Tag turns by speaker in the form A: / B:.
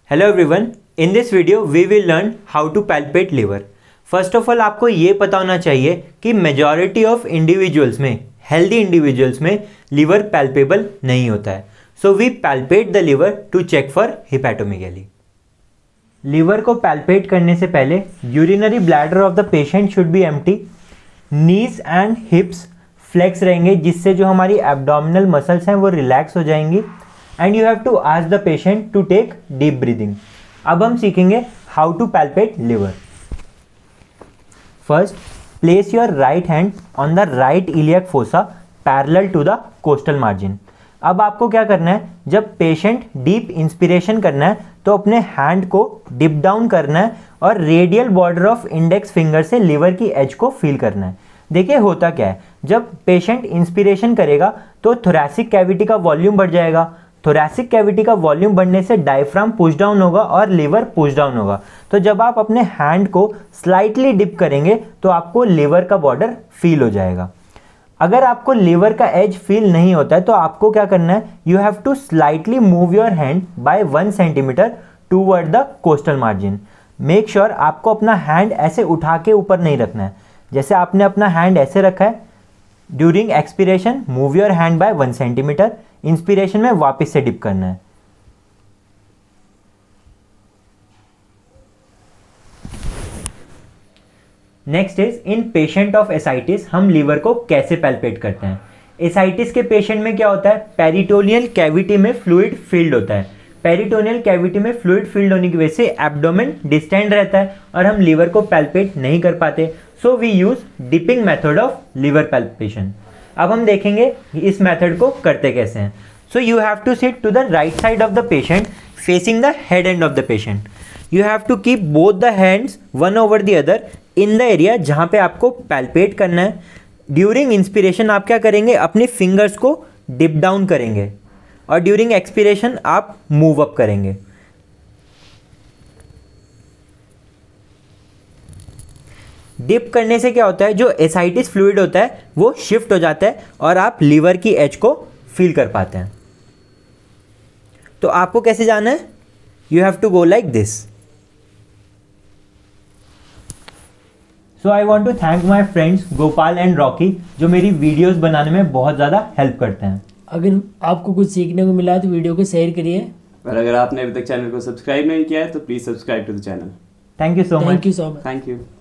A: Hello everyone, in this video we will learn how to palpate liver. First of all आपको ये पता होना चाहिए कि मेजॉरिटी ऑफ इंडिविजुअल्स में, हेल्दी इंडिविजुअल्स में लिवर पैल्पेबल नहीं होता है। So we palpate the liver to check for hepatomegaly. Liver को पैल्पेट करने से पहले urinary bladder of the patient should be empty, knees and hips flex रहेंगे जिससे जो हमारी एब्डोमिनल मसल्स हैं वो रिलैक्स हो जाएंगी and you have to ask the patient to take deep breathing. अब हम सीखेंगे how to palpate liver. First, place your right hand on the right iliac fossa parallel to the costal margin. अब आपको क्या करना है, जब पेशेंट डीप इंस्पिरेशन करना है तो अपने हैंड को डिप डाउन करना है और radial border of index finger से लिवर की एज को फील करना है। देखिए होता क्या है, जब पेशेंट इंस्पिरेशन करेगा तो थोरैसिक कैविटी का वॉल्यूम बढ़ जाएगा। थोरैसिक कैविटी का वॉल्यूम बढ़ने से डायफ्राम पुश डाउन होगा और लिवर पुश डाउन होगा। तो जब आप अपने हैंड को स्लाइटली डिप करेंगे तो आपको लिवर का बॉर्डर फील हो जाएगा। अगर आपको लिवर का एज फील नहीं होता है तो आपको क्या करना है, you have to slightly move your hand by 1 centimetre toward the costal margin. Make sure आपको अपना हैंड ऐसे उठा के ऊपर नहीं रखना है। जैसे आपने अपना हैंड ऐसे रखा है, during expiration move your hand by 1 centimetre, inspiration में वापस से डिप करना है। Next is in patient of ascites हम लिवर को कैसे पैल्पेट करते हैं। एसाइटिस के पेशेंट में क्या होता है, पेरिटोनियल कैविटी में फ्लूइड फील्ड होता है। पेरिटोनियल कैविटी में फ्लूइड फील्ड होने की वजह से एब्डोमेन डिस्टेंड रहता है और हम लिवर को पैल्पेट नहीं कर पाते। So we use dipping method of liver palpation. अब हम देखेंगे इस मेथड को करते कैसे हैं। So you have to sit to the right side of the patient facing the head end of the patient. You have to keep both the hands one over the other in the area जहाँ पे आपको palpate करना है। During inspiration आप क्या करेंगे, अपने fingers को डिप डाउन करेंगे और ड्यूरिंग एक्सपिरेशन आप मूव अप करेंगे। डिप करने से क्या होता है, जो एसाइटिस फ्लूइड होता है वो शिफ्ट हो जाता है और आप लिवर की एज को फील कर पाते हैं। तो आपको कैसे जाना है, you have to go like this. So I want to thank my friends Gopal and Rocky जो मेरी वीडियोज बनाने में बहुत ज़्यादा हेल्प करते हैं।
B: अगर आपको कुछ सीखने को मिला है तो वीडियो को शेयर करिए,
C: और अगर आपने अभी तक चैनल को सब्सक्राइब नहीं किया है तो please subscribe to the channel.
A: Thank you so much.
B: Thank you so much.
C: Thank you.